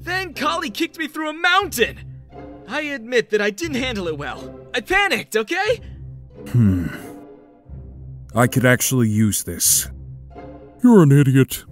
Then Kali kicked me through a mountain. I admit that I didn't handle it well. I panicked, okay? I could actually use this. You're an idiot.